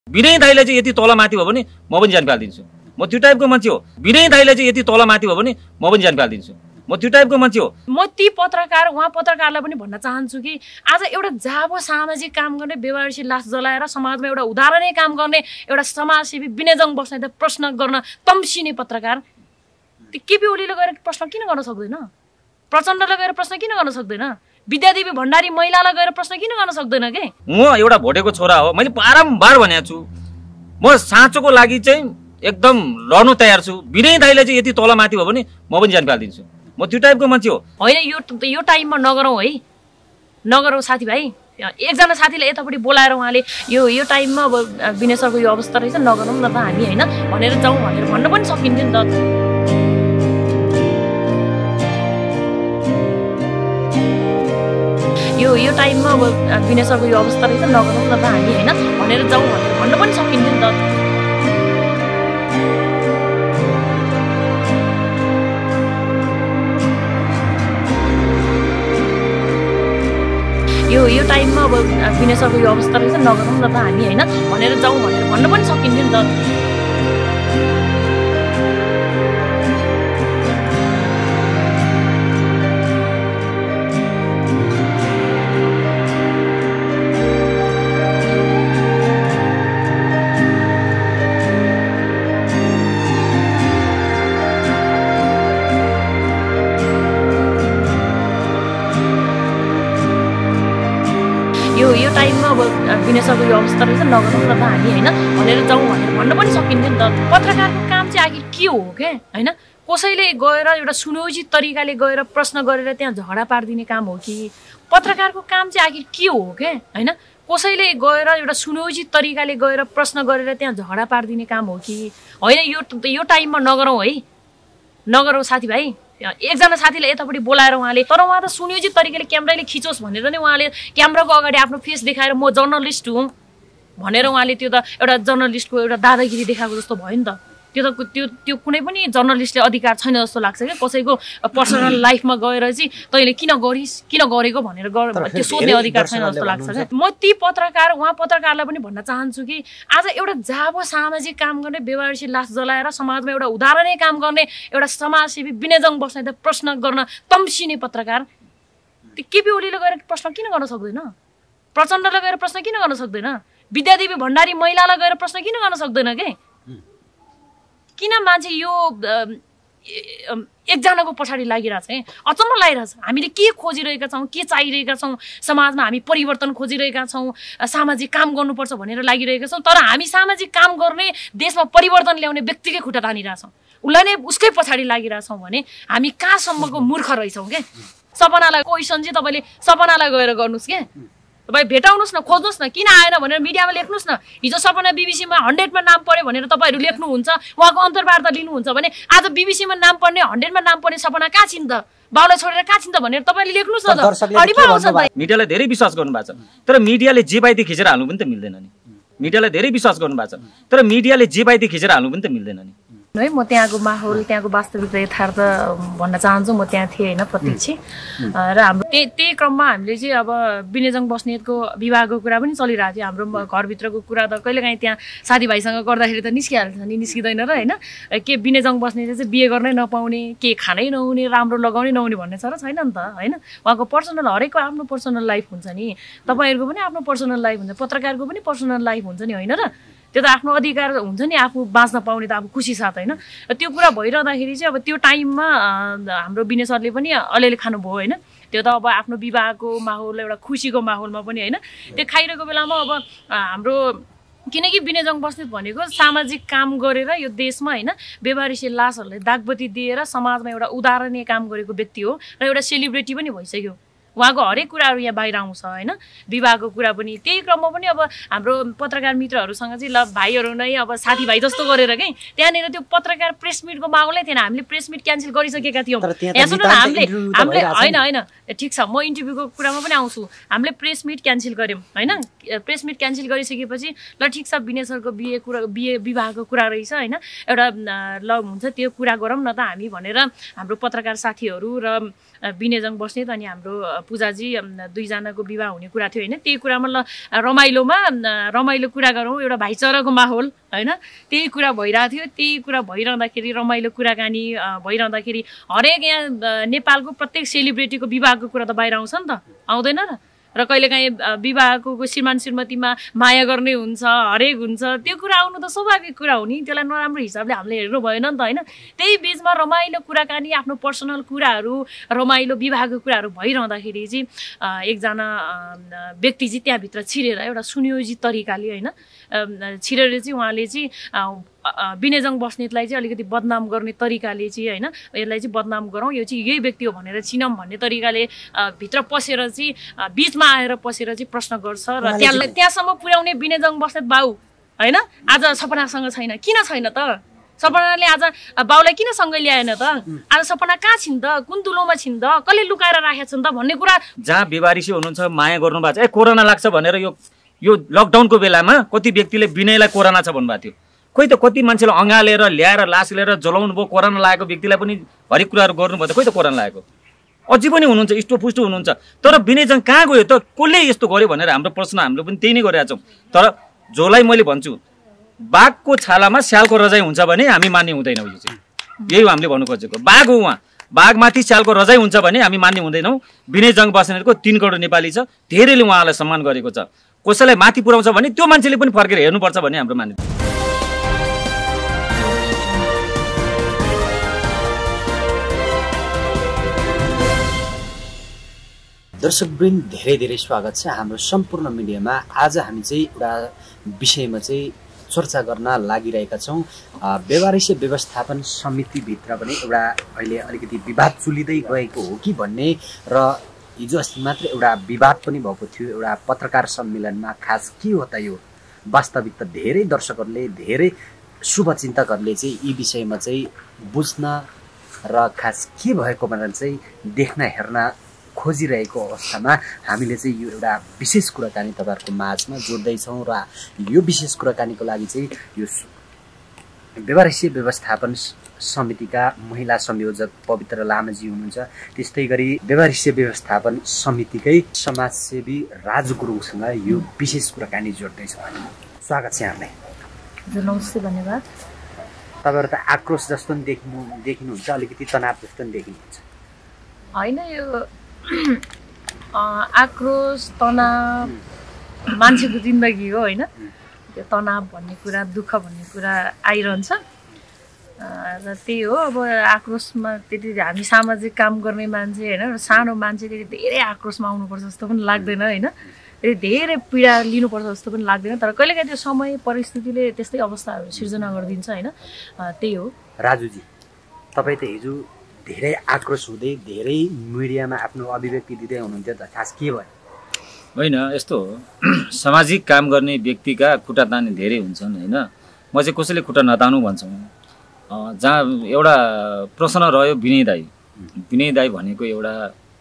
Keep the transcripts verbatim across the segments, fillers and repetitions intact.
विनय दाइले चाहिँ यति तल माथि भयो भने म पनि जान पाल्दिन्छु। म त्यो टाइपको मान्छे हो। विनय दाइले चाहिँ यति तल माथि भयो भने म पनि जान पाल्दिन्छु। म त्यो टाइपको मान्छे हो। म ती पत्रकार उहाँ पत्रकारलाई पनि भन्न चाहन्छु कि आज एउटा जाबो सामाजिक काम गर्ने व्यवहारशील लास जलाएर समाजमा एउटा उदाहरणीय काम गर्ने एउटा समाजसेवी विनयजङ बस्नेत प्रश्न गर्न तम्सिने पत्रकार त्यो केपी ओलीले गएर प्रश्न किन गर्न सक्दैन? प्रचण्डले गएर प्रश्न किन गर्न सक्दैन? विद्यादेवी भण्डारी महिलालाई गएर प्रश्न किन गर्न सक्दैन के? म एउटा भोटेको छोरा हो। मैले बारम्बार भनेको छु म साँचोको लागि चाहिँ एकदम लड्नु तयार छु। विनय दाइले चाहिँ यति तल माथि भयो भने म पनि जान पाल्दिन्छु। म त्यो टाइपको मान्छे हो। होइन यो यो टाइममा नगरौँ है, नगरौँ साथीभाइ। एकजना साथीलाई यतापट्टि बोलाएर उहाँले यो यो टाइममा अब विनय सरको यो अवस्था रहेछ नगरौँ न त हामी होइन भनेर जाउँ भनेर भन्न पनि सकिन्थ्यो नि त। यो यो टाइममा अब विनय सरको यो अवस्था रहेछ नगरौँ न त हामी होइन भनेर जाउँ भनेर भन्न पनि सकिन्थ्यो नि त। यो यो टाइममा अब विनय सरको यो अवस्था रहेछ नगरौँ न त हामी होइन भनेर जाउँ भनेर भन्न पनि सकिन्थ्यो नि त। यो टाइममा अब विनय सरको यो अवस्था रहेछ नगरौँ न त हामी होइन भनेर जाउँ भनेर भन्न पनि सकिन्थ्यो नि त। पत्रकारको काम चाहिँ आखिर के हो के होइन? कसैले गएर एउटा सुनियोजित तरिकाले गएर प्रश्न गरेर त्यहाँ झगडा पारिदिने काम हो कि पत्रकारको काम चाहिँ आखिर के हो के होइन? कसैले गएर एउटा सुनियोजित तरिकाले गएर प्रश्न गरेर त्यहाँ झगडा पारिदिने काम हो कि होइन? यो यो टाइममा नगरौँ है, नगरौँ साथीभाइ। एकजना साथीलाई यतापट्टि बोलाएर उहाँले तर उहाँ त सुनियोजित तरिकाले क्यामेराले खिचोस् भनेर नै उहाँले क्यामेराको अगाडि आफ्नो फेस देखाएर म जर्नलिस्ट हुँ भनेर उहाँले त्यो त एउटा जर्नलिस्टको एउटा दादागिरी देखाएको जस्तो भयो नि त। त्यो त त्यो त्यो कुनै पनि जर्नलिस्टले अधिकार छैन जस्तो लाग्छ क्या। कसैको पर्सनल लाइफमा गएर चाहिँ तैँले किन गरिस् किन गरेको भनेर त्यो सोध्ने अधिकार छैन जस्तो लाग्छ क्या। म ती पत्रकार उहाँ पत्रकारलाई पनि भन्न चाहन्छु कि आज एउटा जाबो सामाजिक काम गर्ने व्यवहारशील लास जलाएर समाजमा एउटा उदाहरणीय काम गर्ने एउटा समाजसेवी विनयजङ बस्नेत प्रश्न गर्न तम्सिने पत्रकार त्यो केपी ओलीले गएर प्रश्न किन गर्न सक्दैन? प्रचण्डले गएर प्रश्न किन गर्न सक्दैन? विद्यादेवी भण्डारी महिलालाई गएर प्रश्न किन गर्न सक्दैन के? किन मान्छे यो एकजनाको पछाडि लागिरहेछ है? अचम्म लागिरहेछ। हामीले के खोजिरहेका छौँ, के चाहिरहेका छौँ, समाजमा हामी परिवर्तन खोजिरहेका छौँ, सामाजिक काम गर्नुपर्छ भनेर लागिरहेका छौँ। तर हामी सामाजिक काम गर्ने देशमा परिवर्तन ल्याउने व्यक्तिकै खुट्टा तानिरहेछौँ, उसलाई नै उसकै पछाडि लागिरहेछौँ भने हामी कहाँसम्मको मूर्ख रहेछौँ के? सपनालाई क्वेसन चाहिँ तपाईँले सपनालाई गएर गर्नुहोस् के? तपाईँ भेटाउनुहोस् न, खोज्नुहोस् न किन आएन भनेर मिडियामा लेख्नुहोस् न। हिजो सपना बिबिसीमा हन्ड्रेडमा नाम पर्यो भनेर तपाईँहरू लेख्नुहुन्छ, उहाँको अन्तर्वार्ता लिनुहुन्छ भने आज बिबिसीमा नाम पर्ने हन्ड्रेडमा नाम पर्ने सपना कहाँ छिन् त? बाउलाई छोडेर कहाँ छिन् त भनेर तपाईँले लेख्नुहोस् न त। अडिपा आउँछ त। मिडियालाई धेरै विश्वास गर्नुभएको छ तर मिडियाले जे पाइदिए खिचेर हाल्नु पनि त मिल्दैन नि। मिडियालाई धेरै विश्वास गर्नुभएको छ तर मिडियाले जे पाइदिए खिचेर हाल्नु पनि त मिल्दैन नि है। म त्यहाँको माहौल त्यहाँको वास्तविकता यथार्थ भन्न चाहन्छु। म त्यहाँ थिएँ होइन प्रत्यक्ष र हाम्रो त्यही त्यही क्रममा हामीले चाहिँ अब विनयजङ बस्नेतको विवाहको कुरा पनि चलिरहेको थियो। हाम्रो घरभित्रको कुरा त कहिलेकाहीँ त्यहाँ साथीभाइसँग गर्दाखेरि त निस्किहाल्छ नि, निस्किँदैन र होइन? के विनयजङ बस्नेतले चाहिँ बिहे गर्नै नपाउने, के खानै नहुने, राम्रो लगाउनै नहुने भन्ने छ र छैन नि त होइन? उहाँको पर्सनल हरेकको आफ्नो पर्सनल लाइफ हुन्छ नि, तपाईँहरूको पनि आफ्नो पर्सनल लाइफ हुन्छ, पत्रकारको पनि पर्सनल लाइफ हुन्छ नि होइन र? त्यो त आफ्नो अधिकार हुन्छ नि आफू बाँच्न पाउने त अब खुसी साथ होइन? त्यो कुरा भइरहँदाखेरि चाहिँ अब त्यो टाइममा हाम्रो विनय सरले पनि अलिअलि खानुभयो होइन? त्यो त अब आफ्नो विवाहको माहौल एउटा खुसीको माहौलमा पनि होइन? त्यो खाइरहेको बेलामा अब हाम्रो किनकि विनयजङ बस्नेत भनेको सामाजिक काम गरेर यो देशमा होइन व्यवहारशील लासहरूलाई दागबत्ती दिएर समाजमा एउटा उदाहरणीय काम गरेको व्यक्ति हो र एउटा सेलिब्रिटी पनि भइसक्यो। उहाँको हरेक कुराहरू यहाँ बाहिर आउँछ होइन? विवाहको कुरा पनि त्यही क्रममा पनि अब हाम्रो पत्रकार मित्रहरूसँग चाहिँ ल भाइहरू नै अब साथीभाइ जस्तो गरेर के त्यहाँनिर त्यो पत्रकार प्रेस मिटको माहौलै थिएन। हामीले प्रेस मिट क्यान्सल गरिसकेका थियौँ। यहाँ सुन्नु न, हामीले हामीले होइन होइन ठिक छ, म इन्टरभ्यूको कुरामा पनि आउँछु। हामीले प्रेस मिट क्यान्सल गऱ्यौँ होइन? प्रेस मिट क्यान्सल गरिसकेपछि ल ठिक छ विनय सरको बिहे कुरा बिहे विवाहको कुरा रहेछ होइन? एउटा ल हुन्छ त्यो कुरा गरौँ न त हामी भनेर हाम्रो पत्रकार साथीहरू र विनयजङ बस्नेत अनि हाम्रो पूजाजी दुईजनाको विवाह हुने कुरा थियो होइन, त्यही कुरामा ल रमाइलोमा रमाइलो कुरा गरौँ, एउटा भाइचाराको माहौल होइन, त्यही कुरा भइरहेको थियो। त्यही कुरा भइरहँदाखेरि रमाइलो कुराकानी भइरहँदाखेरि हरेक यहाँ नेपालको प्रत्येक सेलिब्रेटीको विवाहको कुरा त बाहिर आउँछ नि त, आउँदैन र? र कहिलेकाहीँ विवाहको श्रीमान श्रीमतीमा माया गर्ने हुन्छ, हरेक हुन्छ, त्यो कुरा आउनु त स्वाभाविक कुरा हो नि, त्यसलाई नराम्रो हिसाबले हामीले हेर्नु भएन नि त होइन। त्यही बिचमा रमाइलो कुराकानी, आफ्नो पर्सनल कुराहरू, रमाइलो विवाहको कुराहरू भइरहँदाखेरि चाहिँ एकजना व्यक्ति चाहिँ त्यहाँभित्र छिरेर एउटा सुनियोजित तरिकाले होइन छिरेर चाहिँ उहाँले चाहिँ विनयजङ बस्नेतलाई चाहिँ अलिकति बदनाम गर्ने तरिकाले चाहिँ होइन, यसलाई चाहिँ बदनाम गरौँ, यो चाहिँ यही व्यक्ति हो भनेर चिनौँ भन्ने तरिकाले भित्र पसेर चाहिँ बिचमा आएर पसेर चाहिँ प्रश्न गर्छ र त्यहाँ त्यहाँसम्म पुर्याउने विनयजङ बस्नेत बाउ होइन आज सपनासँग छैन। किन छैन त? सपनाले आज बाउलाई किन सँगै ल्याएन त? आज सपना कहाँ छिन् त? कुन तुलोमा छिन् त? कसले लुकाएर राखेका छन् त भन्ने कुरा। जहाँ बेवारिसी हुनुहुन्छ, माया गर्नु भएको छ, ए कोरोना लाग्छ भनेर यो यो लकडाउनको बेलामा कति व्यक्तिले विनयलाई कोरोना छ भन्नुभएको थियो। खोइ त कति मान्छेले अँगालेर ल्याएर लास लिएर जलाउनु भयो, कोरोना लागेको व्यक्तिलाई पनि हरेक कुराहरू गर्नुभयो त खोइ त कोरोना लागेको अझै पनि हुनुहुन्छ, इष्टपुष्ट हुनुहुन्छ। तर विनयजङ कहाँ गयो त? कसले यस्तो गर्यो भनेर हाम्रो प्रश्न हामीले पनि त्यही नै गरिरहेका छौँ। तर जोलाई मैले भन्छु, बाघको छालामा स्यालको रजाइ हुन्छ भने हामी मान्ने हुँदैनौँ। यो चाहिँ यही हो हामीले भन्नु खोजेको। बाघ हो उहाँ, बाघमाथि स्यालको रजाइ हुन्छ भने हामी मान्ने हुँदैनौँ। विनयजङ बस्नेतको तीन करोड नेपाली छ, धेरैले उहाँलाई सम्मान गरेको छ। कसैलाई माथि पुर्याउँछ भने त्यो मान्छेले पनि फर्केर हेर्नुपर्छ भन्ने हाम्रो मान्यता। दर्शकवृन्द, धेरै धेरै स्वागत छ हाम्रो सम्पूर्ण मिडियामा। आज हामी चाहिँ एउटा विषयमा चाहिँ चर्चा गर्न लागिरहेका छौँ। बेवारिसी व्यवस्थापन समितिभित्र पनि एउटा अहिले अलिकति विवाद चुलिँदै गएको हो कि भन्ने, र हिजो अस्ति मात्र एउटा विवाद पनि भएको थियो एउटा पत्रकार सम्मेलनमा। खास के हो त यो? वास्तविक त धेरै दर्शकहरूले, धेरै शुभचिन्तकहरूले चाहिँ यी विषयमा चाहिँ बुझ्न र खास के भएको भनेर चाहिँ देख्न हेर्न खोजिरहेको अवस्थामा हामीले चाहिँ यो एउटा विशेष कुराकानी तपाईँहरूको माझमा जोड्दैछौँ। र यो विशेष कुराकानीको लागि चाहिँ यो बेवारिसी व्यवस्थापन समितिका महिला संयोजक पवित्र लामाजी हुनुहुन्छ, त्यस्तै गरी बेवारिसी व्यवस्थापन समितिकै समाजसेवी राजु गुरुङसँग यो विशेष कुराकानी जोड्दैछौँ। स्वागत छ यहाँलाई। नमस्ते, धन्यवाद। तपाईँहरू त आक्रोश जस्तो पनि देखिनु देखिनुहुन्छ, अलिकति तनाव जस्तो पनि देखिनुहुन्छ होइन? यो आक्रोश तनाव मान्छेको जिन्दगी हो होइन, त्यो तनाव भन्ने कुरा, दुःख भन्ने कुरा आइरहन्छ र त्यही हो। अब आक्रोशमा त्यति हामी सामाजिक काम गर्ने मान्छे होइन, सानो मान्छे त्यति धेरै आक्रोशमा आउनुपर्छ जस्तो पनि लाग्दैन होइन, त्यति धेरै पीडा लिनुपर्छ जस्तो पनि लाग्दैन। तर कहिलेकाहीँ त्यो समय परिस्थितिले त्यस्तै अवस्थाहरू सिर्जना गरिदिन्छ होइन, त्यही हो। राजुजी, तपाईँ त हिजो धेरै आक्रोश हुँदै धेरै मिडियामा आफ्नो अभिव्यक्ति दिँदै हुनुहुन्थ्यो त, खास के भयो? होइन, यस्तो हो, सामाजिक काम गर्ने व्यक्तिका खुट्टा तान्ने धेरै हुन्छन् होइन। म चाहिँ कसैले खुट्टा नतानु भन्छु। जहाँ एउटा प्रश्न रह्यो विनय दाई, विनय दाई भनेको एउटा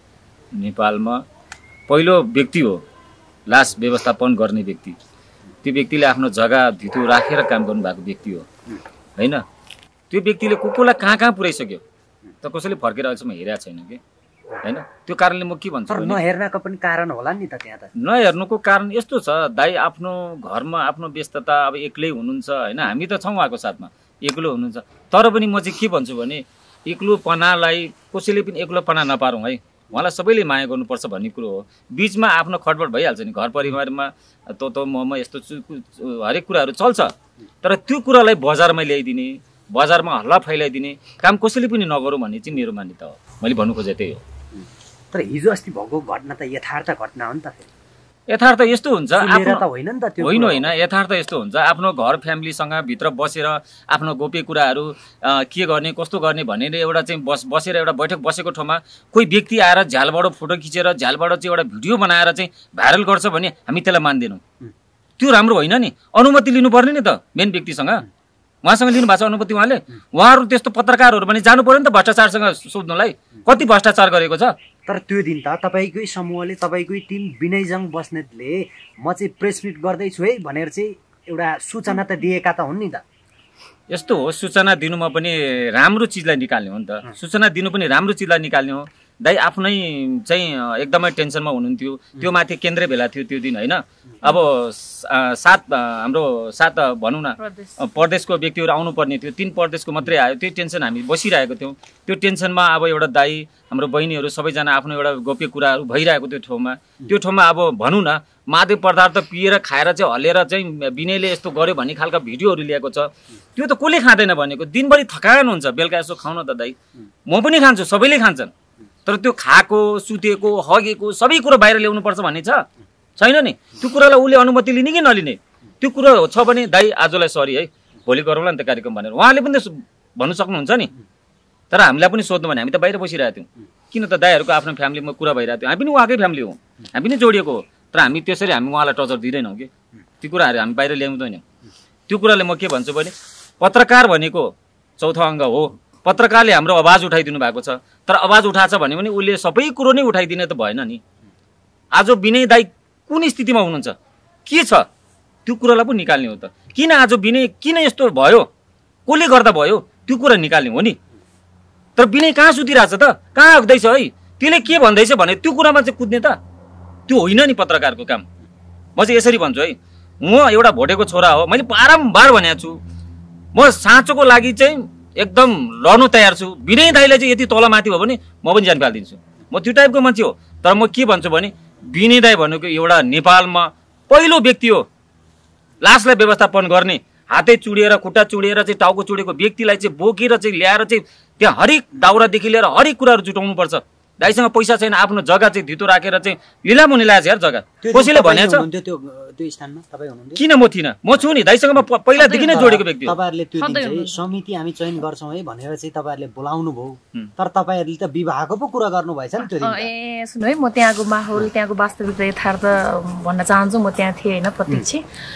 नेपालमा पहिलो व्यक्ति हो लास व्यवस्थापन गर्ने व्यक्ति। त्यो व्यक्तिले आफ्नो जग्गा धितो राखेर काम गर्नुभएको व्यक्ति हो होइन। त्यो व्यक्तिले को कोलाई कहाँ कहाँ पुर्याइसक्यो त कसैले फर्केर अहिलेसम्म हेरेको छैन कि होइन। त्यो कारणले म के भन्छु, नहेर्नको पनि कारण होला नि त। त्यहाँ त नहेर्नुको कारण यस्तो छ, दाइ आफ्नो घरमा आफ्नो व्यस्तता, अब एक्लै हुनुहुन्छ होइन, हामी त छौँ उहाँको साथमा, एक्लो हुनुहुन्छ। तर पनि म चाहिँ के भन्छु भने एक्लोपनालाई कसैले पनि एक्लोपना नपारौँ है, उहाँलाई सबैले माया गर्नुपर्छ भन्ने कुरो हो। बिचमा आफ्नो खटपट भइहाल्छ नि, घर परिवारमा तँ तँ म म यस्तो हरेक कुराहरू चल्छ। तर त्यो कुरालाई बजारमा ल्याइदिने, बजारमा हल्ला फैलाइदिने काम कसैले पनि नगरौँ भन्ने चाहिँ मेरो मान्यता हो। मैले भन्नु खोजेँ त्यही हो। तर हिजो अस्ति भएको घटना त यथार्थ घटना हो नि त। फेरि यथार्थ यस्तो हुन्छ, त होइन नि त त्यो? होइन होइन, यथार्थ यस्तो हुन्छ, आफ्नो घर फ्यामिलीसँग भित्र बसेर आफ्नो गोप्य कुराहरू के गर्ने कस्तो गर्ने भनेर एउटा चाहिँ बस बसेर एउटा बैठक बसेको ठाउँमा कोही व्यक्ति आएर झ्यालबाट फोटो खिचेर झ्यालबाट चाहिँ एउटा भिडियो बनाएर चाहिँ भाइरल गर्छ भने हामी त्यसलाई मान्दैनौँ। त्यो राम्रो होइन नि। अनुमति लिनुपर्ने नि त मेन व्यक्तिसँग, उहाँसँग लिनु भएको छ अनुमति उहाँले। उहाँहरू त्यस्तो पत्रकारहरू पनि जानु पर्यो नि त भ्रष्टाचारसँग सोध्नलाई, कति भ्रष्टाचार गरेको छ। तर त्यो दिन त तपाईँकै समूहले, तपाईँकै टिम विनयजङ बस्नेतले म चाहिँ प्रेस मिट गर्दैछु है भनेर चाहिँ एउटा सूचना त दिएका त हुन् नि त। यस्तो हो, सूचना दिनुमा पनि राम्रो चिजलाई निकाल्ने हो नि त। सूचना दिनु पनि राम्रो चिजलाई निकाल्ने हो। दाइ आफ्नै चाहिँ एकदमै टेन्सनमा हुनुहुन्थ्यो। त्यो माथि केन्द्रीय भेला थियो त्यो दिन होइन। अब सात हाम्रो सात भनौँ न प्रदेशको व्यक्तिहरू आउनुपर्ने थियो, तिन प्रदेशको मात्रै आयो। त्यो टेन्सन हामी बसिरहेको थियौँ। त्यो टेन्सनमा अब एउटा दाइ हाम्रो बहिनीहरू सबैजना आफ्नो एउटा गोप्य कुराहरू भइरहेको त्यो ठाउँमा त्यो ठाउँमा अब भनौँ न मादक पदार्थ पिएर खाएर चाहिँ हल्लेर चाहिँ विनयले यस्तो गर्यो भन्ने खालका भिडियोहरू ल्याएको छ। त्यो त कसले खाँदैन भनेको, दिनभरि थकान हुन्छ, बेलुका यसो खाउन त दाइ। म पनि खान्छु, सबैले खान्छन्, तर त्यो खाएको सुतेको हगेको सबै कुरो बाहिर ल्याउनुपर्छ भन्ने छ छैन नि। त्यो कुरालाई उसले अनुमति लिने कि नलिने त्यो कुरो छ भने दाइ आजलाई सरी है, भोलि गरौँला नि त कार्यक्रम भनेर उहाँले पनि त भन्नु सक्नुहुन्छ नि। तर हामीलाई पनि सोध्नु भने हामी त बाहिर बसिरहेको थियौँ, किन त दाइहरूको आफ्नो फ्यामिलीमा कुरा भइरहेको थियो। हामी पनि उहाँकै फ्यामिली हो, हामी पनि जोडिएको हो, तर हामी त्यसरी हामी उहाँलाई टर्चर दिँदैनौँ कि त्यो कुराहरू हामी बाहिर ल्याउँदैनौँ। त्यो कुराले म के भन्छु भने पत्रकार भनेको चौथो अङ्ग हो। पत्रकारले हाम्रो आवाज उठाइदिनु भएको छ, तर आवाज उठाएछ भने पनि उसले सबै कुरो नै उठाइदिने त भएन नि। आज विनय दाइ कुन स्थितिमा हुनुहुन्छ, के छ, त्यो कुरालाई पनि निकाल्ने हो त। किन आज विनय किन यस्तो भयो, कसले गर्दा भयो, त्यो कुरा निकाल्ने हो नि। तर विनय कहाँ सुतिरहेछ त, कहाँ आउँदैछ है, त्यसले के भन्दैछ भने त्यो कुरामा चाहिँ कुद्ने त त्यो होइन नि पत्रकारको काम। म चाहिँ यसरी भन्छु है, म एउटा भोटेको छोरा हो, मैले बारम्बार भनेको छु म साँचोको लागि चाहिँ एकदम लड्नु तयार छु। विनय दाइलाई चाहिँ यति तलमाथि हो भने म पनि जान फालिदिन्छु, म त्यो टाइपको मान्छे हो। तर म के भन्छु भने विनय दाइ भनेको एउटा नेपालमा पहिलो व्यक्ति हो लासलाई व्यवस्थापन गर्ने। हातै चुडिएर खुट्टा चुडिएर चाहिँ टाउको चुडेको व्यक्तिलाई चाहिँ बोकेर चाहिँ ल्याएर चाहिँ त्यहाँ हरेक दाउरादेखि लिएर हरेक कुराहरू जुटाउनुपर्छ। दाइसँग पैसा छैन, आफ्नो जग्गा चाहिँ धितो राखेर चाहिँ लिलामुनि ल्याएछ यार जग्गा, कसैले भनेको छ त्यो स्थानमा तपाईँ हुनुहुन्थ्यो? किन म थिइनँ, म छु नि, दाइसँग म पहिलादेखि नै जोडेको व्यक्ति हो। तपाईँहरूले त्यो दिन चाहिँ समिति हामी चयन गर्छौँ है भनेर चाहिँ तपाईँहरूले बोलाउनु भयो, तर तपाईँहरूले त विवाहको पो कुरा गर्नु भएछ नि त्यो दिन। ए सुन्नु है, म त्यहाँको माहौल त्यहाँको वास्तविकता यथार्थ भन्न चाहन्छु। म त्यहाँ थिएँ होइन प्रत्यक्ष,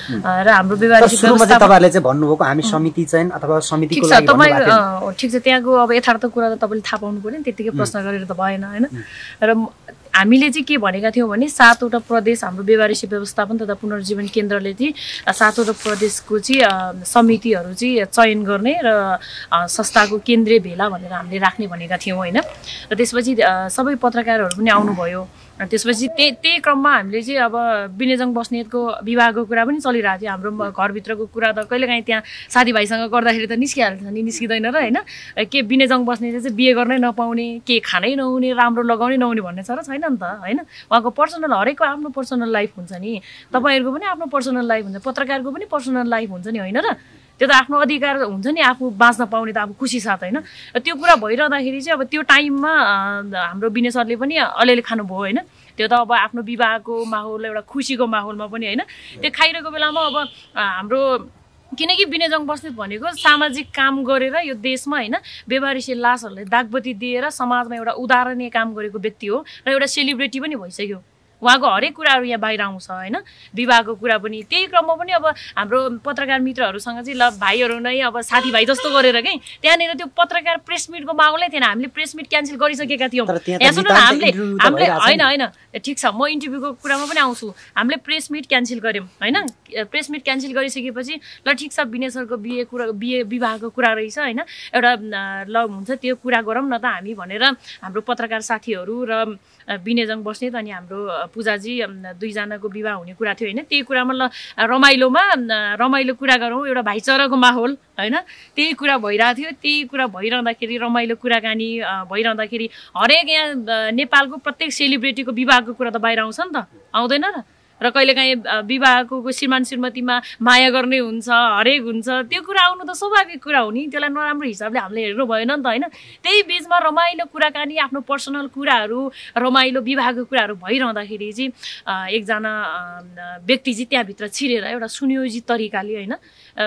र हाम्रो विवाह सुरुमा चाहिँ तपाईँहरूले चाहिँ भन्नुभएको हामी समिति चयन अथवा समितिको लागि तपाईँ ठिक छ, त्यहाँको अब यथार्थ कुरा त तपाईँले थाहा पाउनु पर्यो नि, त्यतिकै प्रश्न गरेर त भएन होइन। र हामीले चाहिँ के भनेका थियौँ भने सातवटा प्रदेश हाम्रो व्यवहारिक व्यवस्थापन तथा पुनर्जीवन केन्द्रले चाहिँ सातवटा प्रदेशको चाहिँ समितिहरू चाहिँ चयन गर्ने र संस्थाको केन्द्रीय भेला भनेर हामीले राख्ने भनेका थियौँ होइन। र त्यसपछि सबै पत्रकारहरू पनि आउनुभयो। त्यसपछि त्यही त्यही क्रममा हामीले चाहिँ अब विनयजङ बस्नेतको विवाहको कुरा पनि चलिरहेको थियो। हाम्रो घरभित्रको कुरा त कहिलेकाहीँ त्यहाँ साथीभाइसँग गर्दाखेरि त निस्किहाल्छ नि, निस्किँदैन र होइन। के विनयजङ बस्नेत चाहिँ बिहे गर्नै नपाउने, के खानै नहुने, राम्रो लगाउनै नहुने भन्ने छ र छैन नि त होइन। उहाँको पर्सनल हरेकको आफ्नो पर्सनल लाइफ हुन्छ नि, तपाईँहरूको पनि आफ्नो पर्सनल लाइफ हुन्छ, पत्रकारको पनि पर्सनल लाइफ हुन्छ नि होइन र। त्यो त आफ्नो अधिकार हुन्छ नि आफू बाँच्न पाउने त अब खुसी साथ होइन। त्यो कुरा भइरहँदाखेरि चाहिँ अब त्यो टाइममा हाम्रो विनय सरले पनि अलिअलि खानुभयो होइन। त्यो त अब आफ्नो विवाहको माहौल एउटा खुसीको माहौलमा पनि होइन। त्यो खाइरहेको बेलामा अब हाम्रो किनकि विनयजङ बस्नेत भनेको सामाजिक काम गरेर यो देशमा होइन व्यवहारिक लासहरूलाई दागबत्ती दिएर समाजमा एउटा उदाहरणीय काम गरेको व्यक्ति हो र एउटा सेलिब्रेटी पनि भइसक्यो। उहाँको हरेक कुराहरू यहाँ बाहिर आउँछ होइन। विवाहको कुरा पनि त्यही क्रममा पनि अब हाम्रो पत्रकार मित्रहरूसँग चाहिँ ल भाइहरू नै अब साथीभाइ जस्तो गरेर क्या त्यहाँनिर त्यो पत्रकार प्रेस मिटको माहौलै थिएन। हामीले प्रेस मिट क्यान्सल गरिसकेका थियौँ। यहाँ सुन्नु न, हामीले हामीले होइन होइन ठिक छ, म इन्टरभ्यूको कुरामा पनि आउँछु। हामीले प्रेस मिट क्यान्सल गऱ्यौँ होइन। प्रेस मिट क्यान्सल गरिसकेपछि ल ठिक छ, विनय सरको बिहे कुरा बिहे विवाहको कुरा रहेछ होइन, एउटा ल हुन्छ त्यो कुरा गरौँ न त हामी भनेर हाम्रो पत्रकार साथीहरू र विनयजङ बस्नेत अनि हाम्रो पूजाजी दुईजनाको विवाह हुने कुरा थियो होइन। त्यही कुरामा ल रमाइलोमा रमाइलो कुरा गरौँ, एउटा भाइचाराको माहौल होइन, त्यही कुरा भइरहेको थियो। त्यही कुरा भइरहँदाखेरि रमाइलो कुराकानी भइरहँदाखेरि हरेक यहाँ नेपालको प्रत्येक सेलिब्रेटीको विवाहको कुरा त बाहिर आउँछ नि त, आउँदैन र। र कहिलेकाहीँ विवाहको श्रीमान श्रीमतीमा माया गर्ने हुन्छ, हरेक हुन्छ, त्यो कुरा आउनु त स्वाभाविक कुरा हो नि। त्यसलाई नराम्रो हिसाबले हामीले हेर्नु भएन नि त होइन। त्यही बिचमा रमाइलो कुराकानी, आफ्नो पर्सनल कुराहरू, रमाइलो विवाहको कुराहरू भइरहँदाखेरि चाहिँ एकजना व्यक्ति चाहिँ त्यहाँभित्र छिरेर एउटा सुनियोजित तरिकाले होइन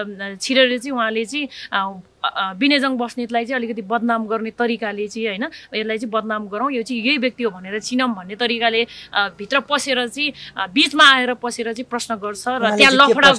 छिरेर चाहिँ उहाँले चाहिँ विनयजङ बस्नेतलाई चाहिँ अलिकति बदनाम गर्ने तरिकाले चाहिँ होइन, यसलाई चाहिँ बदनाम गरौँ, यो चाहिँ यही व्यक्ति हो भनेर चिनौँ भन्ने तरिकाले भित्र पसेर चाहिँ बिचमा आएर पसेर चाहिँ प्रश्न गर्छ र त्यहाँ लफडा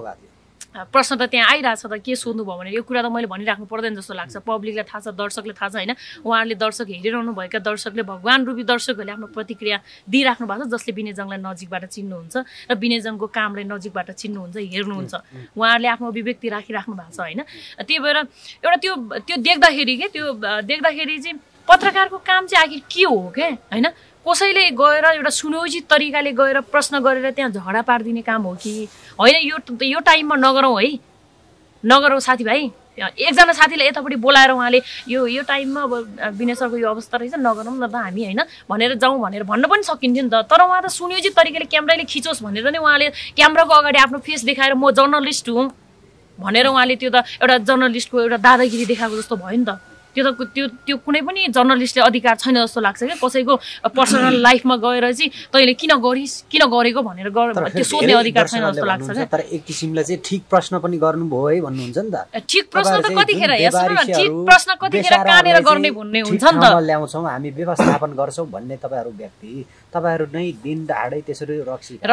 प्रश्न त त्यहाँ आइरहेछ त के सोध्नु भयो भने यो कुरा त मैले भनिराख्नु पर्दैन जस्तो लाग्छ। पब्लिकलाई थाहा छ, दर्शकले थाहा छ होइन। उहाँहरूले दर्शक हेरिरहनु भएका दर्शकले, भगवान रूपी दर्शकहरूले आफ्नो प्रतिक्रिया दिइराख्नु भएको छ, जसले विनयजङलाई नजिकबाट चिन्नुहुन्छ र विनयजङको कामलाई नजिकबाट चिन्नुहुन्छ, हेर्नुहुन्छ। उहाँहरूले आफ्नो अभिव्यक्ति राखिराख्नु भएको छ होइन। त्यही भएर एउटा त्यो त्यो देख्दाखेरि के त्यो देख्दाखेरि चाहिँ पत्रकारको काम चाहिँ आखिर के हो क्या होइन कसैले गएर एउटा सुनियोजित तरिकाले गएर प्रश्न गरेर त्यहाँ झगडा पारिदिने काम हो कि होइन यो यो टाइममा नगरौँ है नगरौँ साथीभाइ एकजना साथीलाई यतापट्टि बोलाएर उहाँले यो यो टाइममा अब विनय सरको यो अवस्था रहेछ नगरौँ न त हामी होइन भनेर जाउँ भनेर भन्न पनि सकिन्थ्यो नि त तर उहाँ त सुनियोजित तरिकाले क्यामेराले खिचोस् भनेर नै उहाँले क्यामेराको अगाडि आफ्नो फेस देखाएर म जर्नलिस्ट हुँ भनेर उहाँले त्यो त एउटा जर्नलिस्टको एउटा दादागिरी देखाएको जस्तो भयो नि त त्यो त त्यो त्यो कुनै पनि जर्नलिस्टले अधिकार छैन जस्तो लाग्छ क्या कसैको पर्सनल लाइफमा गएर चाहिँ तैँले किन गरिस् किन गरेको भनेर त्यो सोध्ने अधिकार छैन जस्तो लाग्छ क्या तर एक किसिमले चाहिँ ठिक प्रश्न पनि गर्नुभयो है भन्नुहुन्छ नि त ठिक प्रश्न त कतिखेर हेर्नु न ठिक प्रश्न कतिखेर कानेर गर्ने भन्ने हुन्छ नि त ल्याउँछौँ हामी व्यवस्थापन गर्छौँ भन्ने तपाईँहरू व्यक्ति तपाईँहरू नै दिन दहाडै त्यसरी रक्सी र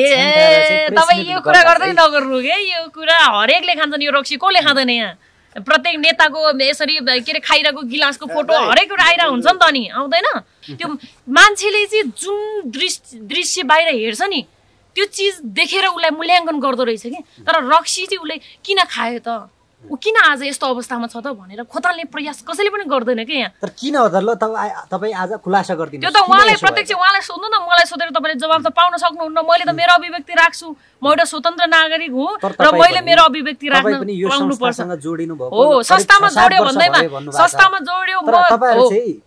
तपाईँ यो कुरा गर्दै नगर्नु क्या यो कुरा हरेकले खान्छन् यो रक्सी कसले खाँदैन यहाँ प्रत्येक नेताको यसरी के अरे खाइरहेको गिलासको फोटो हरेक एउटा आइरहेको हुन्छ नि त नि आउँदैन त्यो मान्छेले चाहिँ जुन दृश्य दृश्य बाहिर हेर्छ नि त्यो चिज देखेर उसलाई मूल्याङ्कन गर्दो रहेछ कि तर रक्सी चाहिँ उसले किन खायो त ऊ किन आज यस्तो अवस्थामा छ त भनेर खोताल्ने प्रयास कसैले पनि गर्दैन कि यहाँ तर किन हो त ल तपाईँ आज खुलासा गरिदिनु त्यो त उहाँलाई प्रत्यक्ष उहाँलाई सोध्नु न मलाई सोधेर तपाईँले जवाब त पाउन सक्नुहुन्न मैले त मेरो अभिव्यक्ति राख्छु म एउटा स्वतन्त्र नागरिक हुँ र मैले मेरो अभिव्यक्ति राख्न पाउनुपर्छ हो संस्थामा जोड्यो भन्दैमा संस्थामा जोड्यो म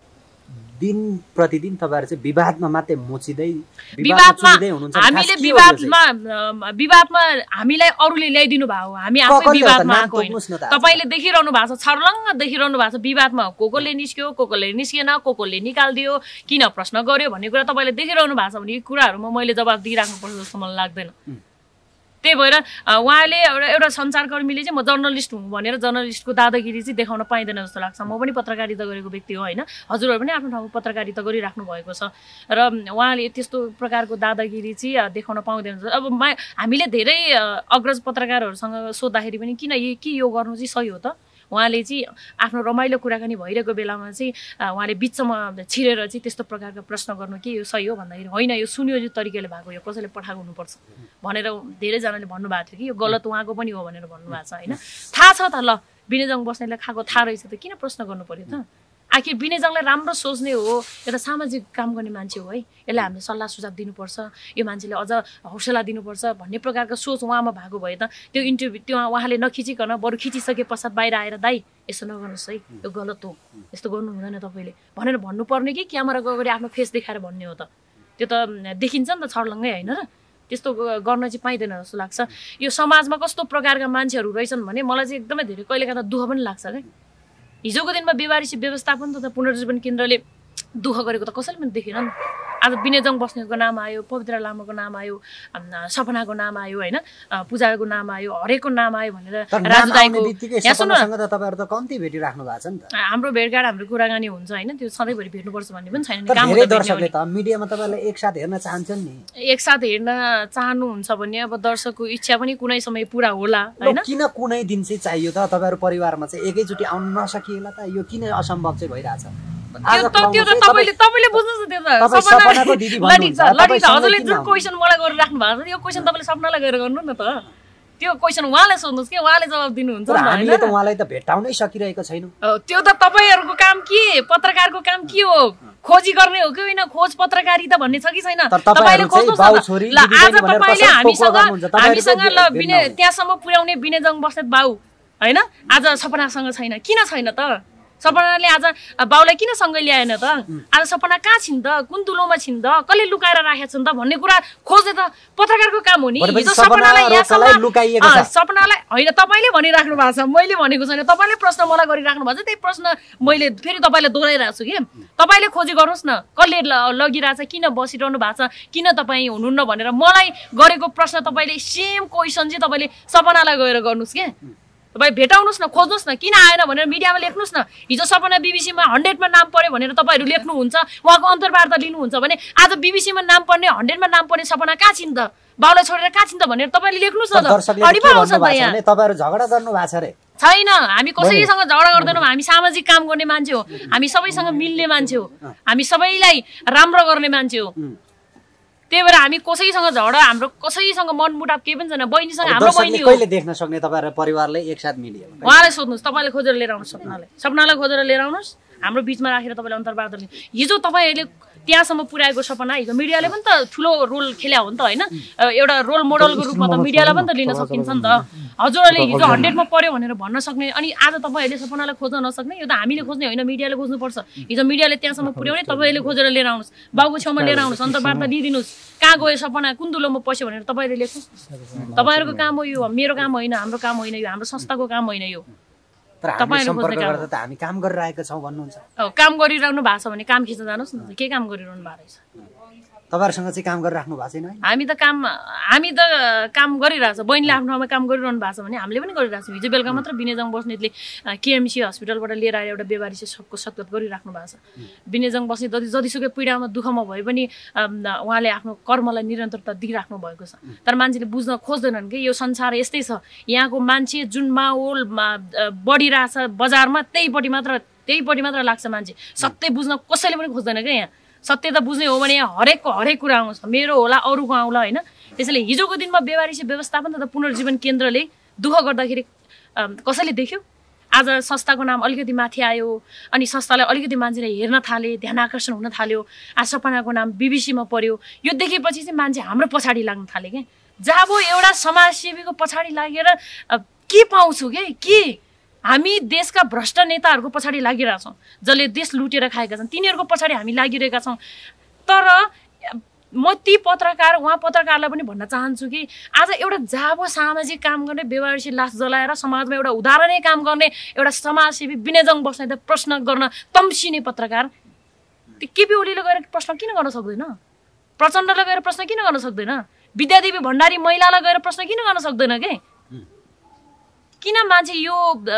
दिन प्रतिदिन तपाईहरु चाहिँ विवादमा मात्रै मोचिदै विवादमा हामीले विवादमा विवादमा हामीलाई अरूले ल्याइदिनु भयो हामी आफै विवादमा आएको होइन तपाईले देखिरहनु भएको छ छर्लङ्ग देखिरहनु भएको छ विवादमा कोकोले निस्क्यो कोकोले निस्केन कोकोले निकाल्दियो किन प्रश्न गर्यो भन्ने कुरा तपाईले देखिरहनु भएको छ भने यी कुराहरुमा मैले जवाफ दिइराख्नु पर्छ जस्तो मलाई लाग्दैन त्यही भएर उहाँले एउटा एउटा सञ्चारकर्मीले चाहिँ म जर्नलिस्ट हुँ भनेर जर्नलिस्टको दादागिरी चाहिँ देखाउन पाइँदैन जस्तो लाग्छ म पनि पत्रकारिता गरेको व्यक्ति हो होइन हजुरहरू पनि आफ्नो ठाउँमा पत्रकारिता गरिराख्नु भएको छ र उहाँले त्यस्तो प्रकारको दादागिरी चाहिँ देखाउन पाउँदैन अब हामीले धेरै अग्रज पत्रकारहरूसँग सोद्धाखेरि पनि किन के यो गर्नु चाहिँ सही हो त उहाँले चाहिँ आफ्नो रमाइलो कुराकानी भइरहेको बेलामा चाहिँ उहाँले बिचमा छिरेर चाहिँ त्यस्तो प्रकारको प्रश्न गर्नु के यो सही हो भन्दाखेरि होइन यो सुनियोजित तरिकाले भएको यो कसैले पठाएको हुनुपर्छ भनेर धेरैजनाले भन्नुभएको थियो कि यो गलत उहाँको पनि हो भनेर भन्नुभएको छ होइन थाहा छ त ल विनयजङ बस्नेतलाई खाएको थाहा रहेछ त किन प्रश्न गर्नु पर्यो त आखिर विनयजङलाई राम्रो सोच्ने हो एउटा सामाजिक काम गर्ने मान्छे हो है यसलाई हामीले सल्लाह सुझाव दिनुपर्छ यो मान्छेले अझ हौसला दिनुपर्छ भन्ने प्रकारको सोच उहाँमा भएको भए त त्यो इन्टरभ्यू त्यो उहाँले नखिचिकन बरु खिचिसके पश्चात बाहिर आएर दाइ यसो नगर्नुहोस् है यो गलत हो यस्तो गर्नु हुँदैन तपाईँले भनेर भन्नुपर्ने कि क्यामेराको अगाडि आफ्नो फेस देखाएर भन्ने हो त त्यो त देखिन्छ नि त छर्लङ्गै होइन र त्यस्तो गर्न चाहिँ पाइँदैन जस्तो लाग्छ यो समाजमा कस्तो प्रकारका मान्छेहरू रहेछन् भने मलाई चाहिँ एकदमै धेरै कहिलेकाहीँ दुःख पनि लाग्छ क्या हिजोको दिनमा बेवारिसी व्यवस्थापन तथा पुनर्जीवन केन्द्रले दुःख गरेको त कसैले पनि देखेन नि आज विनयजङ बस्नेतको नाम आयो पवित्र लामाको नाम आयो सपनाको नाम आयो होइन पूजाको नाम आयो हरेकको नाम आयो भनेर राजुदाईको यहाँ सुन्नु त तपाईहरु त कम्ती भेटिराख्नु भएको छ नि त हाम्रो भेटघाट हाम्रो कुराकानी हुन्छ होइन त्यो सधैँभरि भेट्नुपर्छ भन्ने पनि छैन काम धेरै दर्शकले त मिडियामा तपाईहरुलाई एकसाथ हेर्न चाहन्छन् नि एकसाथ हेर्न चाहनुहुन्छ भने अब दर्शकको इच्छा पनि कुनै समय पूरा होला होइन किन कुनै दिन चाहिँ चाहियो त तपाईहरु परिवारमा चाहिँ एकैचोटी आउन नसकिएला त यो किन असम्भव चाहिँ भइराछ त्यो त त्यो त तपाईले तपाईले बुझ्नुहुन्छ त्यो त सपनाको दिदी भन्नुहुन्छ तपाईँ हजुरले जुन क्वेशन मलाई गरिराख्नु भएको छ यो क्वेशन तपाईले सपनालाई गएर गर्नु न त त्यो क्वेशन उहाँलाई सोध्नुहोस् कि उहाँले जवाब दिनुहुन्छ हामीले त उहाँलाई त भेटाउनै सकिरहेको छैनौँ त्यो त तपाईहरुको काम के पत्रकारको काम के हो खोजी गर्ने हो कि होइन खोज पत्रकारिता भन्ने छ कि छैन तपाईले खोज्नुहोस् न आज तपाईले हामीसँग हामीसँग ल विनय त्यहाँसम्म पुर्याउने विनयजङ बस्नेत बाउ होइन आज सपनासँग छैन किन छैन त सपनाले आज बाउलाई किन सँगै ल्याएन त आज सपना कहाँ छिन् त कुन दुलोमा छिन् त कसले लुकाएर राखेका छन् त भन्ने कुरा खोज्ने त पत्रकारको काम हो नि हिजो सपनालाई यहाँसम्म सपनालाई होइन तपाईँले भनिराख्नु भएको छ मैले भनेको छैन तपाईँले प्रश्न मलाई गरिराख्नु भएको छ त्यही प्रश्न मैले फेरि तपाईँलाई दोहोऱ्याइरहेको छु कि तपाईँले खोजी गर्नुहोस् न कसले लगिरहेछ किन बसिरहनु भएको छ किन तपाईँ हुनुहुन्न भनेर मलाई गरेको प्रश्न तपाईँले सेम क्वेसन चाहिँ तपाईँले सपनालाई गएर गर्नुहोस् के तपाईँ भेटाउनुहोस् न खोज्नुहोस् न किन आएन भनेर मिडियामा लेख्नुहोस् न हिजो सपना बिबिसीमा हन्ड्रेडमा नाम पर्यो भनेर तपाईँहरू लेख्नुहुन्छ उहाँको अन्तर्वार्ता लिनुहुन्छ भने आज बिबिसीमा नाम पर्ने हन्ड्रेडमा नाम पर्ने सपना कहाँ छिन् त बाउलाई छोडेर कहाँ छिन् त भनेर तपाईँले लेख्नुहोस् न त अडिमा आउँछ त यहाँ तपाईँहरू झगडा गर्नु भएको छ रे छैन हामी कसैसँग झगडा गर्दैनौँ हामी सामाजिक काम गर्ने मान्छे हो हामी सबैसँग मिल्ने मान्छे हो हामी सबैलाई राम्रो गर्ने मान्छे हो त्यही भएर हामी कसैसँग झगडा हाम्रो कसैसँग मनमुटाव केही पनि छैन बहिनीसँग हाम्रो बहिनी हो कहिले देख्न सक्ने तपाईहरु परिवारले एकसाथ मिडियामा उहाँलाई सोध्नुहोस् तपाईँले खोजेर लिएर आउनुहोस् सपनालाई सपनालाई खोजेर लिएर आउनुहोस् हाम्रो बिचमा राखेर तपाईँले अन्तर्वार्ता लिनु। हिजो तपाईँहरूले त्यहाँसम्म पुर्याएको सपना हिजो मिडियाले पनि त ठुलो रोल खेल्या हो नि त होइन, एउटा रोल मोडलको रूपमा त मिडियालाई पनि त लिन सकिन्छ नि त। हजुरहरूले हिजो हन्ड्रेडमा पर्यो भनेर भन्न सक्ने, अनि आज तपाईँहरूले सपनालाई खोज्न नसक्ने, यो त हामीले खोज्ने होइन, मिडियाले खोज्नुपर्छ। हिजो मिडियाले त्यहाँसम्म पुर्याउने, तपाईँहरूले खोजेर लिएर आउनुहोस्, बाबुको छेउमा लिएर आउनुहोस्, अन्तर्वार्ता दिइदिनुहोस्, कहाँ गयो सपना, कुन दुलोमा पस्यो भनेर तपाईँहरूले लेख्नुहोस्। तपाईँहरूको काम हो यो, मेरो काम होइन, हाम्रो काम होइन यो, हाम्रो संस्थाको काम होइन यो। तर हामी सम्पर्क गर्दा त हामी काम गरिरहेका छौँ भन्नुहुन्छ। काम गरिरहनु भएको छ भने काम खिच्न जानुहोस् न, के काम गरिरहनु भएको रहेछ? तपाईँहरूसँग चाहिँ काम गरिराख्नु भएको छैन? हामी त काम हामी त काम गरिरहेछ, बहिनीले आफ्नो ठाउँमा काम गरिरहनु भएको छ भने हामीले पनि गरिरहेको छौँ। हिजो बेलुका मात्र विनयजङ बस्नेतले केएमसी हस्पिटलबाट लिएर आएर एउटा बेवारिसी सबको सत्कार गरिराख्नु भएको छ। विनयजङ बस्नेत जति जतिसुकै पीडामा दुःखमा भए पनि उहाँले आफ्नो कर्मलाई निरन्तरता दिइराख्नु भएको छ। तर मान्छेले बुझ्न खोज्दैनन् कि यो संसार यस्तै छ, यहाँको मान्छे जुन माहौलमा बढिरहेछ बजारमा त्यहीपट्टि मात्र त्यहीपट्टि मात्र लाग्छ मान्छे, सत्य बुझ्न कसैले पनि खोज्दैन क्या। यहाँ सत्य त बुझ्ने हो भने यहाँ हरेकको हरेक कुरा आउँछ, मेरो होला अरूको आउला होइन। त्यसैले हिजोको दिनमा बेवारिसी व्यवस्थापन तथा पुनर्जीवन केन्द्रले दुःख गर्दाखेरि कसैले देख्यो? आज संस्थाको नाम अलिकति माथि आयो, अनि संस्थालाई अलिकति मान्छेले हेर्न थाले, ध्यान आकर्षण हुन थाल्यो, आज सपनाको नाम बिबिसीमा पर्यो। यो देखेपछि चाहिँ मान्छे हाम्रो पछाडि लाग्न थाले क्या। जब एउटा समाजसेवीको पछाडि लागेर के पाउँछु के के हामी देशका भ्रष्ट नेताहरूको पछाडि लागिरहेछौँ, जसले देश लुटेर खाएका छन्, तिनीहरूको पछाडि हामी लागिरहेका छौँ। तर म ती पत्रकार उहाँ पत्रकारलाई पनि भन्न चाहन्छु कि आज एउटा जाबो सामाजिक काम गर्ने, बेवारिसी लास जलाएर समाजमा एउटा उदाहरणीय काम गर्ने एउटा समाजसेवी विनयजङ बस्नेत प्रश्न गर्न तम्सिने पत्रकार त्यो केपी ओलीले गएर प्रश्न किन गर्न सक्दैन? प्रचण्डले गएर प्रश्न किन गर्न सक्दैन? विद्यादेवी भण्डारी महिलालाई गएर प्रश्न किन गर्न सक्दैन के? किन मान्छे यो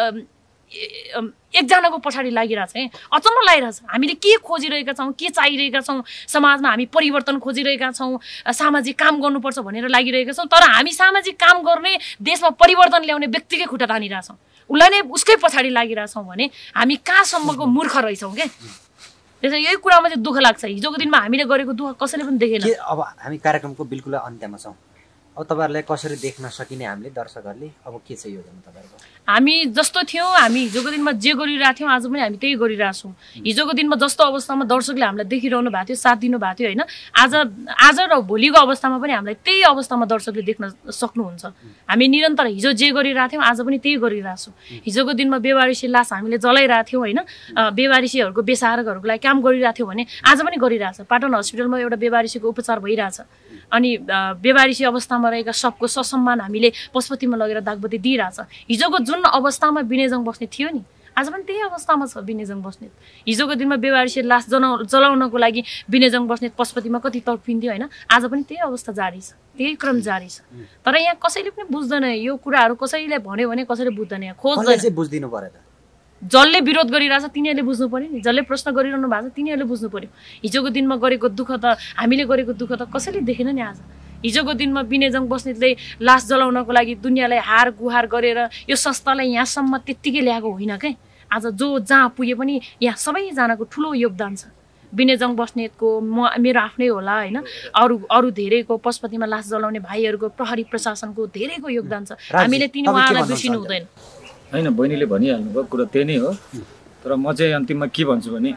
एकजनाको पछाडि लागिरहेछ है? अचम्म लागिरहेछ। हामीले के खोजिरहेका छौँ, के चाहिरहेका छौँ, समाजमा हामी परिवर्तन खोजिरहेका छौँ, सामाजिक काम गर्नुपर्छ भनेर लागिरहेका छौँ। तर हामी सामाजिक काम गर्ने, देशमा परिवर्तन ल्याउने व्यक्तिकै खुट्टा तानिरहेछौँ, उसलाई नै उसकै पछाडि लागिरहेछौँ भने हामी कहाँसम्मको मूर्ख रहेछौँ क्या। त्यसैले यही कुरामा चाहिँ दुःख लाग्छ। हिजोको दिनमा हामीले गरेको दुःख कसैले पनि देखेन। अब हामी कार्यक्रमको बिल्कुल अन्त्यमा छौँ। अब तपाईँहरूलाई कसरी देख्न सकिने हामीले दर्शकहरूले अब के छ योजना तपाईँहरूको? हामी जस्तो थियौँ, हामी हिजोको दिनमा जे गरिरहेको थियौँ आज पनि हामी त्यही गरिरहेछौँ। हिजोको दिनमा जस्तो अवस्थामा दर्शकले हामीलाई देखिरहनु भएको थियो, साथ दिनुभएको थियो होइन, आज आज र भोलिको अवस्थामा पनि हामीलाई त्यही अवस्थामा दर्शकले देख्न सक्नुहुन्छ। हामी निरन्तर हिजो जे गरिरहेको थियौँ आज पनि त्यही गरिरहेछौँ। हिजोको दिनमा बेवारिसी लास हामीले जलाइरहेको थियौँ होइन, बेवारिसीहरूको बेसहारकहरूको लागि काम गरिरहेको थियौँ भने आज पनि गरिरहेछ। पाटन हस्पिटलमा एउटा बेवारिसीको उपचार भइरहेछ, अनि बेवारिसी अवस्थामा रहेका सबको ससम्मान हामीले पशुपतिमा लगेर दागबत्ती दिइरहेछ। हिजोको जुन अवस्थामा विनयजङ बस्नेत थियो नि, आज पनि त्यही अवस्थामा छ विनयजङ बस्नेत। हिजोको दिनमा बेवारिसी लास जलाउ जलाउनको लागि विनयजङ बस्नेत पशुपतिमा कति तडपिन्थ्यो होइन, आज पनि त्यही अवस्था जारी छ, त्यही क्रम जारी छ। तर यहाँ कसैले पनि बुझ्दैन यो कुराहरू, कसैले भन्यो भने कसैले बुझ्दैन, यहाँ खोज्दैन। बुझ्दिनु पर्यो त, जसले विरोध गरिरहेछ तिनीहरूले बुझ्नु पर्यो नि, जसले प्रश्न गरिरहनु भएको छ तिनीहरूले बुझ्नु पर्यो। हिजोको दिनमा गरेको दुःख त हामीले गरेको दुःख त कसैले देखेन नि। आज हिजोको दिनमा विनयजङ बस्नेतले लास जलाउनको लागि दुनियाँलाई हार गुहार गरेर यो संस्थालाई यहाँसम्म त्यत्तिकै ल्याएको होइन क्या। आज जो जहाँ पुगे पनि यहाँ सबैजनाको ठुलो योगदान छ। विनयजङ बस्नेतको, म मेरो आफ्नै होला होइन, अरू अरू धेरैको, पशुपतिमा लास जलाउने भाइहरूको, प्रहरी प्रशासनको धेरैको योगदान छ। हामीले तिनी उहाँलाई बिर्सिनु हुँदैन। होइन, बहिनीले भनिहाल्नुभयो कुरा त्यही नै हो। तर म चाहिँ अन्तिममा के भन्छु भने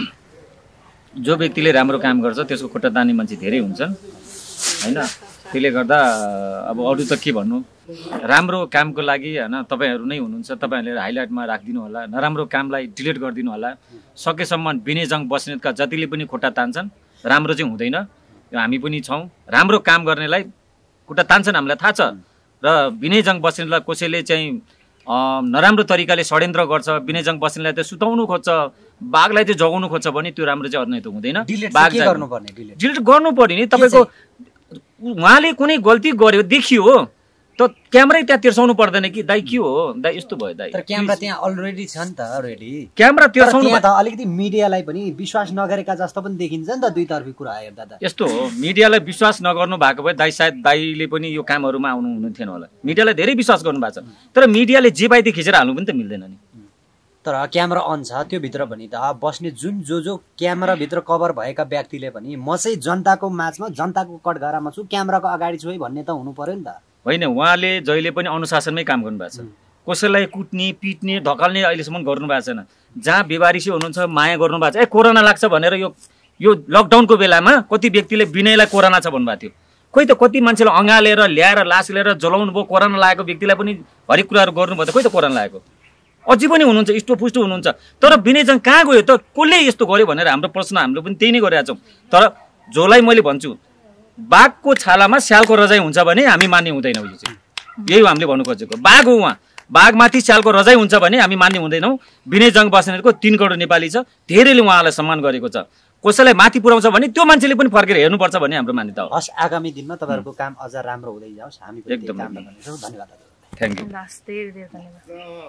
जो व्यक्तिले राम्रो काम गर्छ त्यसको खुट्टा तान्ने मान्छे धेरै हुन्छन् होइन। त्यसले गर्दा अब अरू त के भन्नु, राम्रो कामको लागि होइन तपाईँहरू नै हुनुहुन्छ, तपाईँहरूले हाइलाइटमा राखिदिनु होला, नराम्रो कामलाई डिलिट गरिदिनु होला। सकेसम्म विनयजङ बस्नेतका जतिले पनि खुट्टा तान्छन् राम्रो चाहिँ हुँदैन। हामी पनि छौँ, राम्रो काम गर्नेलाई खुट्टा तान्छन् हामीलाई थाहा छ। र विनयजङ बस्नेतलाई कसैले चाहिँ नराम्रो तरिकाले षड्यन्त्र गर्छ, विनयजङ बस्नेतलाई त सुताउनु खोज्छ, बाघलाई चाहिँ जगाउनु खोज्छ भने त्यो राम्रो चाहिँ अर्नै त हुँदैन। बाघ डिलिट गर्नु पर्ने नि। तपाईँको उहाँले कुनै गल्ती गर्यो देखियो त क्यामेरै त्यहाँ तिर्साउनु पर्दैन कि दाइ के हो दाइ यस्तो भयो दाइ। तर क्यामेरा त्यहाँ अलरेडी छ नि त, अलरेडी क्यामेरा तिर्साउनु त अलिकति मिडियालाई पनि विश्वास नगरेका जस्तो पनि देखिन्छ नि त दुईतर्फी कुरा हेर्दा त। यस्तो हो, मिडियालाई विश्वास नगर्नु भएको भए दाइ सायद दाइले पनि यो कामहरूमा आउनु हुने थिएन होला। मिडियालाई धेरै विश्वास गर्नु भएको छ, तर मिडियाले जे पाइदिए खिचेर हाल्नु पनि त मिल्दैन नि। तर क्यामेरा अन छ त्यो भित्र पनि त बस्ने जुन जो जो क्यामेराभित्र कभर भएका व्यक्तिले पनि म चाहिँ जनताको माझमा, जनताको कठघरामा छु, क्यामेराको अगाडि छु है भन्ने त हुनु पर्यो नि त। होइन, उहाँले जहिले पनि अनुशासनमै काम गर्नुभएको छ। कसैलाई कुट्ने पिट्ने धकाल्ने अहिलेसम्म गर्नु भएको छैन। जहाँ बेवारिसी हुनुहुन्छ माया गर्नु भएको छ, ए कोरोना लाग्छ भनेर यो यो लकडाउनको बेलामा कति व्यक्तिले विनयलाई कोरोना छ भन्नुभएको थियो। खोइ त कति मान्छेले अँगालेर ल्याएर लास लिएर जलाउनु भयो, कोरोना लागेको व्यक्तिलाई पनि हरेक कुराहरू गर्नुभयो त खोइ त कोरोना लागेको अझै पनि हुनुहुन्छ, इष्टपुष्ट हुनुहुन्छ। तर विनयजङ कहाँ गयो त, कसले यस्तो गर्यो भनेर हाम्रो प्रश्न हामीले पनि त्यही नै गरिरहेका छौँ। तर जोलाई मैले भन्छु, बाघको छालामा स्यालको रजाइ हुन्छ भने हामी मान्ने हुँदैनौँ। यो चाहिँ यही हो हामीले भन्नु खोजेको। बाघ हो उहाँ, बाघमाथि स्यालको रजाइ हुन्छ भने हामी मान्ने हुँदैनौँ। विनयजङ बस्नेतको तीन करोड नेपाली छ, धेरैले उहाँलाई सम्मान गरेको छ। कसैलाई माथि पुर्याउँछ भने त्यो मान्छेले पनि फर्केर हेर्नुपर्छ भन्ने हाम्रो मान्यता हो। हस्, आगामी दिनमा तपाईँहरूको काम अझ राम्रो हुँदै जाओस्, हामी पनि एकदम काम गर्नेछौँ। धन्यवाद। Thank you. लास्ट धेरै धेरै धन्यवाद।